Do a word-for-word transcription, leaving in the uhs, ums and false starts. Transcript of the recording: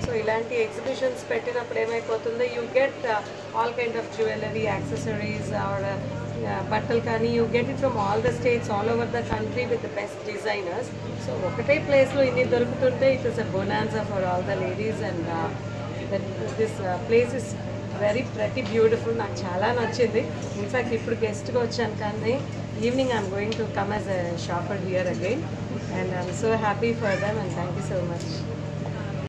So ఇలాంటి exhibitions పెట్టినప్పుడు ఏమైపోతుందో you get all kind of jewellery accessories or బట్టలు కానీ you get it from all the states all over the country with the best designers. So ఒకటే ప్లేస్లో ఇన్ని దొరుకుతుంటే it is a bonanza for all the ladies and this place is very ప్రతి beautiful. నాకు చాలా నచ్చింది. ఇన్ఫ్యాక్ట్ ఇప్పుడు గెస్ట్గా వచ్చాను కానీ evening I'm going to come as a shopper here again and I'm so happy for them and thank you so much.